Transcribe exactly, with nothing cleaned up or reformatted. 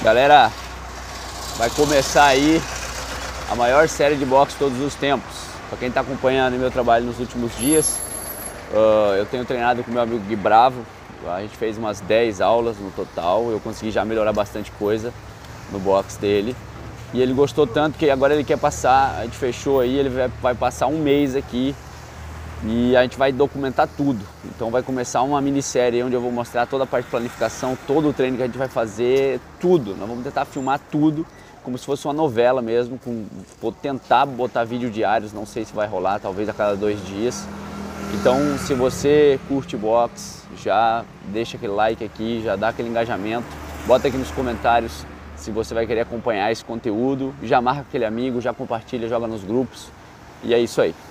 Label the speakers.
Speaker 1: Galera, vai começar aí a maior série de boxe de todos os tempos. Para quem está acompanhando meu trabalho nos últimos dias, uh, eu tenho treinado com meu amigo Gui Bravo. A gente fez umas dez aulas no total. Eu consegui já melhorar bastante coisa no boxe dele. E ele gostou tanto que agora ele quer passar, a gente fechou aí, ele vai, vai passar um mês aqui e a gente vai documentar tudo. Então vai começar uma minissérie onde eu vou mostrar toda a parte de planificação, todo o treino que a gente vai fazer, tudo. Nós vamos tentar filmar tudo, como se fosse uma novela mesmo, com, vou tentar botar vídeo diários, não sei se vai rolar, talvez a cada dois dias. Então se você curte boxe, já deixa aquele like aqui, já dá aquele engajamento, bota aqui nos comentários se você vai querer acompanhar esse conteúdo, já marca aquele amigo, já compartilha, joga nos grupos e é isso aí.